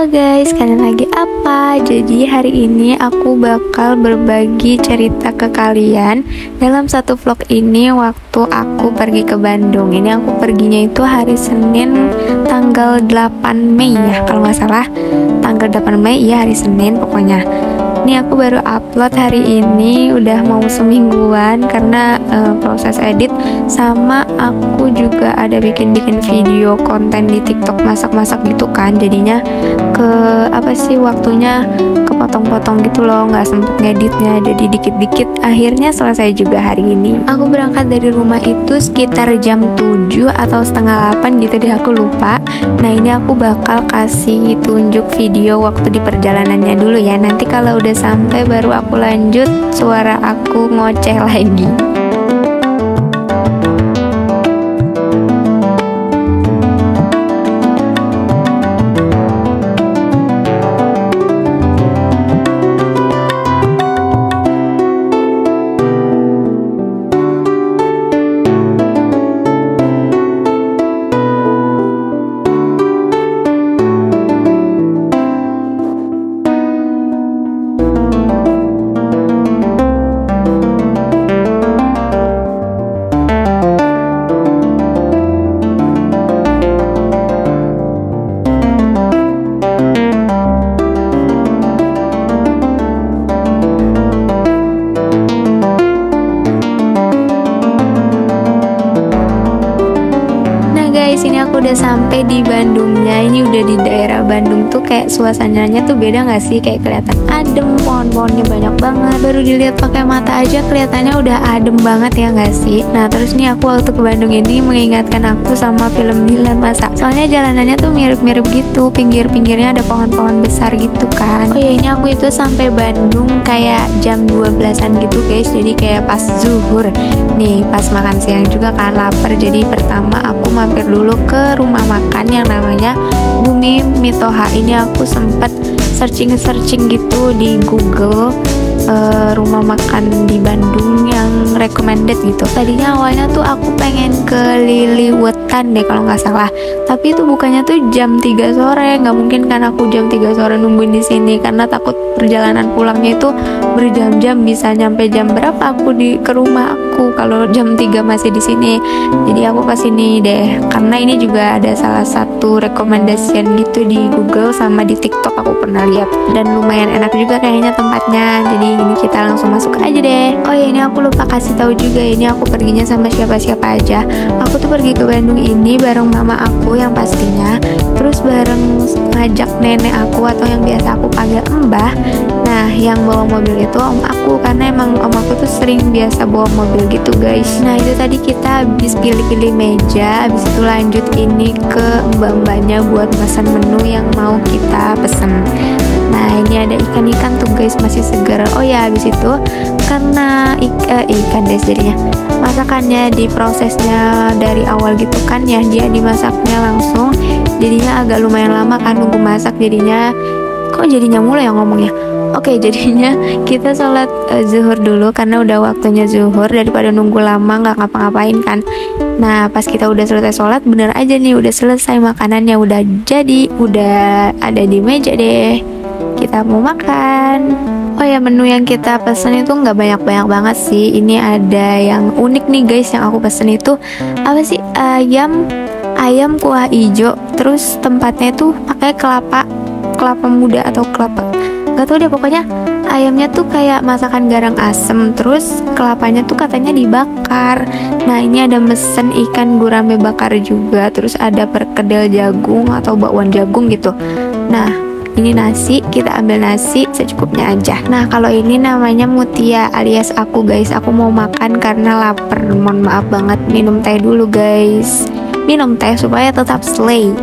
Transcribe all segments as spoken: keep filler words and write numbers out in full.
Halo guys, kalian lagi apa? Jadi hari ini aku bakal berbagi cerita ke kalian dalam satu vlog ini waktu aku pergi ke Bandung. Ini aku perginya itu hari Senin tanggal delapan Mei ya, kalau nggak salah. Tanggal delapan Mei ya, hari Senin pokoknya. Ini aku baru upload hari ini, udah mau semingguan karena uh, proses edit, sama aku juga ada bikin-bikin video konten di TikTok masak-masak gitu kan. Jadinya ke apa sih waktunya kepotong-potong gitu loh, nggak sempet ngeditnya, jadi dikit-dikit. Akhirnya selesai juga hari ini. Aku berangkat dari rumah itu sekitar jam tujuh atau setengah delapan gitu deh, aku lupa. Nah ini aku bakal kasih tunjuk video waktu di perjalanannya dulu ya. Nanti kalau udah sampai baru aku lanjut suara aku ngoceh lagi. Sini aku udah sampai di Bandungnya. Ini udah di daerah Bandung tuh kayak suasananya tuh beda nggak sih? Kayak kelihatan adem, pohon-pohonnya banyak banget. Baru dilihat pakai mata aja kelihatannya udah adem banget ya nggak sih? Nah terus nih aku waktu ke Bandung ini mengingatkan aku sama film Dilan Masa. Soalnya jalanannya tuh mirip-mirip gitu, pinggir-pinggirnya ada pohon-pohon besar gitu kan. Oh ya ini aku itu sampai Bandung kayak jam dua belasan gitu guys. Jadi kayak pas zuhur. Nih pas makan siang juga kan lapar. Jadi pertama aku mampir dulu ke rumah makan yang namanya Bumi Mitoha. Ini aku sempat searching-searching gitu di Google uh, rumah makan di Bandung yang recommended gitu. Tadinya awalnya tuh aku pengen ke Liliwetan deh kalau nggak salah, tapi itu bukannya tuh jam tiga sore. Nggak mungkin kan aku jam tiga sore nungguin di sini karena takut perjalanan pulangnya itu berjam-jam, bisa nyampe jam berapa aku di ke rumah aku kalau jam tiga masih di sini. Jadi aku ke sini deh karena ini juga ada salah satu recommendation gitu di Google sama di TikTok aku pernah lihat, dan lumayan enak juga kayaknya tempatnya. Jadi ini kita langsung masuk aja deh. Oh ya ini aku lupa kasih tahu juga, ini aku perginya sama siapa-siapa aja. Aku tuh pergi ke Bandung ini bareng mama aku yang pastinya, terus bareng ngajak nenek aku atau yang biasa aku panggil Mbah. Nah yang bawa mobil itu om aku, karena emang om aku tuh sering biasa bawa mobil gitu guys. Nah itu tadi kita habis pilih-pilih meja, habis itu lanjut ini ke mbak-mbaknya buat pesan menu yang mau kita pesen. Nah ini ada ikan-ikan tuh guys, masih segar. Oh ya habis itu karena ik- eh, ikan deh jadinya masakannya diprosesnya dari awal gitu kan ya, dia dimasaknya langsung, jadinya agak lumayan lama kan nunggu masak. Jadinya kok jadinya mulai yang ngomongnya. Oke jadinya kita sholat uh, zuhur dulu karena udah waktunya zuhur, daripada nunggu lama nggak ngapa-ngapain kan. Nah pas kita udah selesai sholat, bener aja nih udah selesai makanannya, udah jadi, udah ada di meja deh, kita mau makan. Oh ya menu yang kita pesen itu nggak banyak-banyak banget sih. Ini ada yang unik nih guys yang aku pesen itu apa sih, ayam ayam kuah ijo, terus tempatnya tuh pakai kelapa kelapa muda atau kelapa, gak tau deh, pokoknya ayamnya tuh kayak masakan garang asem, terus kelapanya tuh katanya dibakar. Nah ini ada mesen ikan gurame bakar juga, terus ada perkedel jagung atau bakwan jagung gitu. Nah ini nasi, kita ambil nasi secukupnya aja. Nah kalau ini namanya Mutia alias aku guys, aku mau makan karena lapar. Mohon maaf banget, minum teh dulu guys, minum teh supaya tetap slay.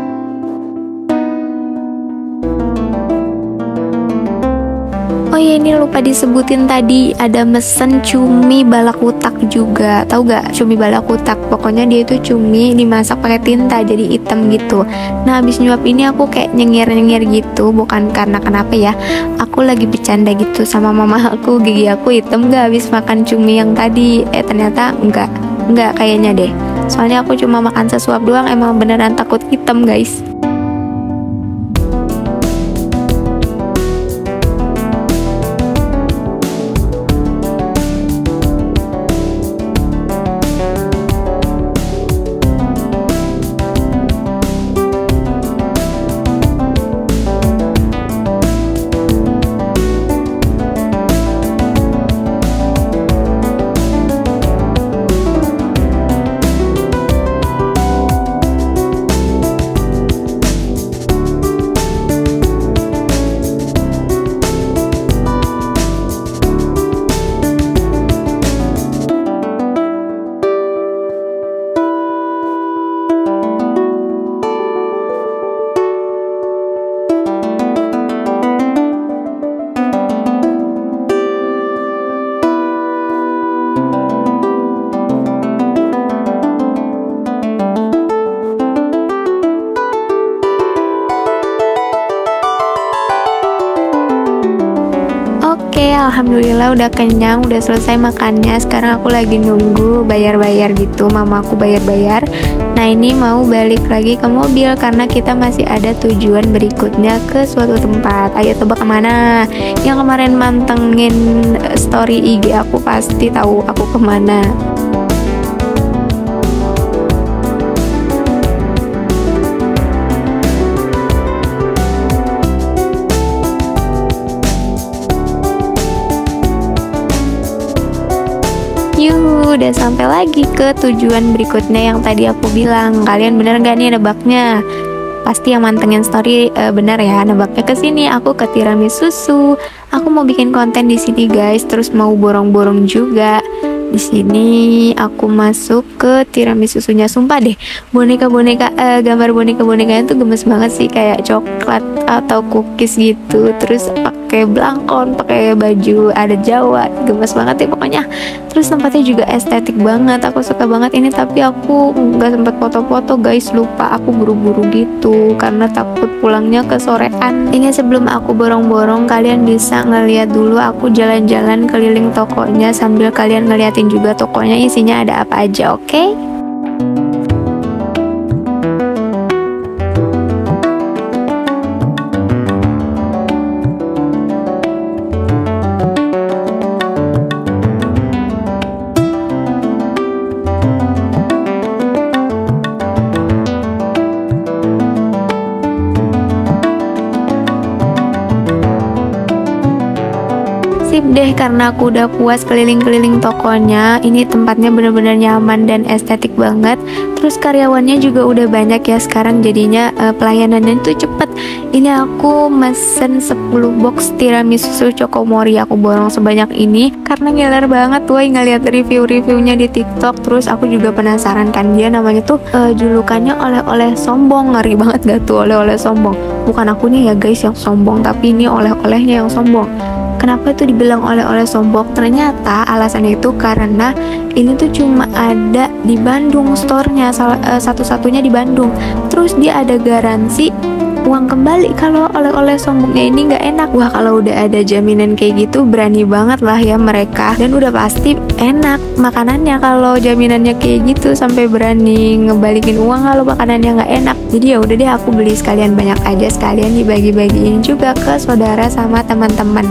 Oh ya ini lupa disebutin tadi, ada mesen cumi balakutak juga. Tahu gak cumi balakutak? Pokoknya dia itu cumi dimasak pakai tinta jadi hitam gitu. Nah habis nyuap ini aku kayak nyengir-nyengir gitu, bukan karena kenapa ya, aku lagi bercanda gitu sama mama aku, gigi aku hitam gak habis makan cumi yang tadi. Eh ternyata enggak, enggak kayaknya deh. Soalnya aku cuma makan sesuap doang, emang beneran takut hitam guys. Oke, alhamdulillah udah kenyang, udah selesai makannya. Sekarang aku lagi nunggu bayar-bayar gitu, mama aku bayar-bayar. Nah ini mau balik lagi ke mobil karena kita masih ada tujuan berikutnya ke suatu tempat. Ayo tebak kemana? Yang kemarin mantengin story I G aku pasti tahu aku kemana. Yuh, udah sampai lagi ke tujuan berikutnya yang tadi aku bilang. Kalian bener gak nih nebaknya? Pasti yang mantengin story uh, bener ya nebaknya ke sini. Aku ke tiramisu susu. Aku mau bikin konten di sini guys, terus mau borong-borong juga. Di sini aku masuk ke tiramisu susunya. Sumpah deh, boneka-boneka uh, gambar boneka-bonekanya tuh gemes banget sih, kayak coklat atau cookies gitu. Terus pakai belangkon, pakai baju ada Jawa, gemes banget ya pokoknya. Terus tempatnya juga estetik banget, aku suka banget ini. Tapi aku nggak sempat foto-foto guys, lupa, aku buru-buru gitu karena takut pulangnya ke sorean. Ini sebelum aku borong-borong, kalian bisa ngeliat dulu aku jalan-jalan keliling tokonya sambil kalian ngeliatin juga tokonya isinya ada apa aja, oke? Okay? Sip deh, karena aku udah puas keliling-keliling tokonya. Ini tempatnya bener-bener nyaman dan estetik banget. Terus karyawannya juga udah banyak ya sekarang, jadinya uh, pelayanannya tuh cepet. Ini aku mesen sepuluh box tiramisu Chokomori. Aku borong sebanyak ini karena ngiler banget woy ngeliat review-reviewnya di TikTok. Terus aku juga penasaran kan, dia namanya tuh uh, julukannya oleh-oleh sombong. Ngeri banget gak tuh oleh-oleh sombong? Bukan akunya ya guys yang sombong, tapi ini oleh-olehnya yang sombong. Kenapa itu dibilang oleh-oleh sombong? Ternyata alasannya itu karena ini tuh cuma ada di Bandung store-nya, uh, satu-satunya di Bandung. Terus dia ada garansi uang kembali kalau oleh-oleh sombongnya ini nggak enak. Wah, kalau udah ada jaminan kayak gitu berani banget lah ya mereka, dan udah pasti enak makanannya kalau jaminannya kayak gitu, sampai berani ngebalikin uang kalau makanannya nggak enak. Jadi ya udah deh, aku beli sekalian banyak aja, sekalian dibagi-bagiin juga ke saudara sama teman-teman.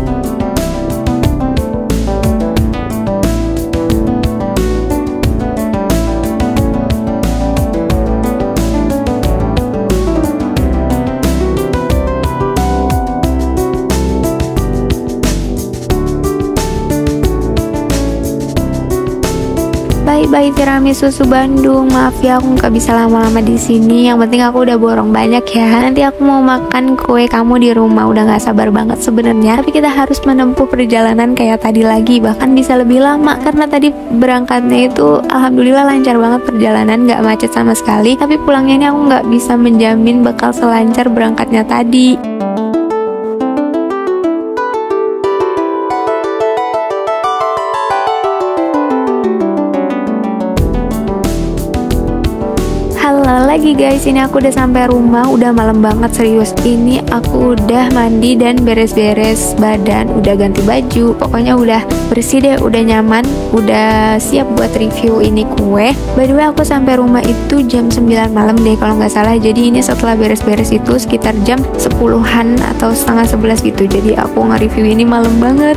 Bye-bye tiramisu susu Bandung. Maaf ya aku nggak bisa lama-lama di sini. Yang penting aku udah borong banyak ya. Nanti aku mau makan kue kamu di rumah. Udah nggak sabar banget sebenarnya. Tapi kita harus menempuh perjalanan kayak tadi lagi, bahkan bisa lebih lama karena tadi berangkatnya itu alhamdulillah lancar banget perjalanan, nggak macet sama sekali. Tapi pulangnya ini aku nggak bisa menjamin bakal selancar berangkatnya tadi. lagi guys, ini aku udah sampai rumah, udah malam banget serius. Ini aku udah mandi dan beres-beres badan, udah ganti baju, pokoknya udah bersih deh, udah nyaman, udah siap buat review ini kue. By the way, aku sampai rumah itu jam sembilan malam deh kalau nggak salah. Jadi ini setelah beres-beres itu sekitar jam sepuluhan atau setengah sebelas gitu. Jadi aku nge-review ini malam banget.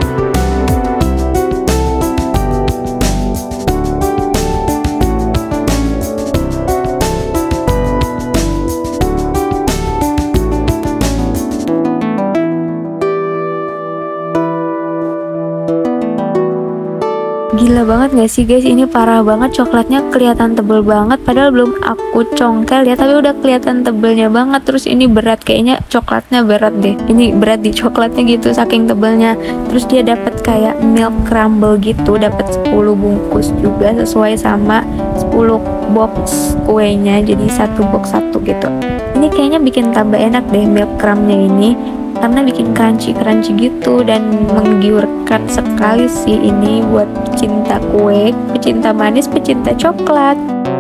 Gila banget gak sih guys, ini parah banget, coklatnya kelihatan tebel banget, padahal belum aku congkel ya, tapi udah kelihatan tebelnya banget. Terus ini berat, kayaknya coklatnya berat deh, ini berat di coklatnya gitu saking tebelnya. Terus dia dapat kayak milk crumble gitu, dapat sepuluh bungkus juga sesuai sama sepuluh box kuenya, jadi satu box satu gitu. Ini kayaknya bikin tambah enak deh milk crumbnya ini, karena bikin crunchy-crunchy gitu dan menggiurkan sekali sih ini buat pecinta kue, pecinta manis, pecinta coklat.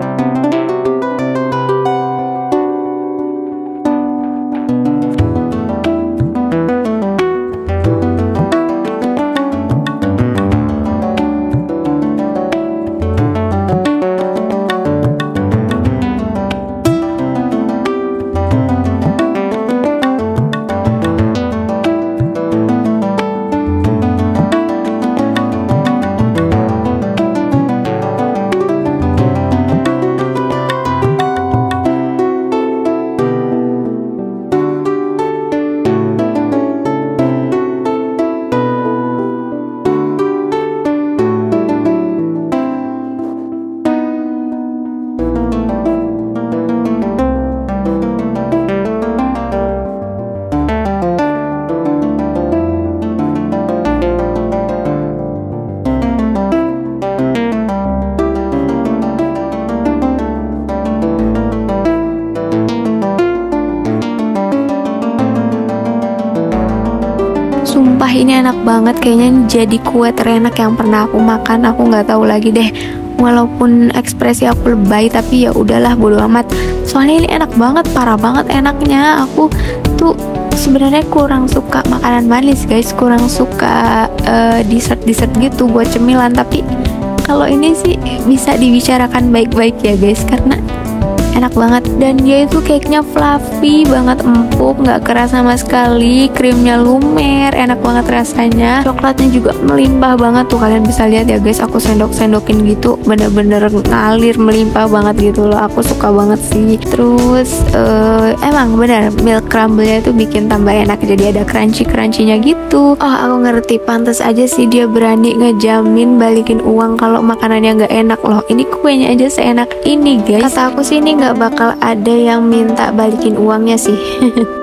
Sumpah ini enak banget, kayaknya ini jadi kue terenak yang pernah aku makan. Aku nggak tahu lagi deh, walaupun ekspresi aku lebay tapi ya udahlah, bodo amat. Soalnya ini enak banget, parah banget enaknya. Aku tuh sebenarnya kurang suka makanan manis guys, kurang suka uh, dessert dessert gitu buat cemilan. Tapi kalau ini sih bisa dibicarakan baik-baik ya guys, karena enak banget. Dan dia itu cake-nya fluffy banget, empuk, nggak keras sama sekali, krimnya lumer, enak banget rasanya. Coklatnya juga melimpah banget tuh, kalian bisa lihat ya guys, aku sendok-sendokin gitu, bener-bener ngalir melimpah banget gitu loh. Aku suka banget sih. Terus uh, emang bener milk crumble-nya itu bikin tambah enak, jadi ada crunchy-crunchy-nya gitu. Oh, aku ngerti, pantas aja sih dia berani ngejamin balikin uang kalau makanannya nggak enak loh. Ini kuenya aja seenak ini guys. Kata aku sih ini nggak bakal ada yang minta balikin uangnya sih.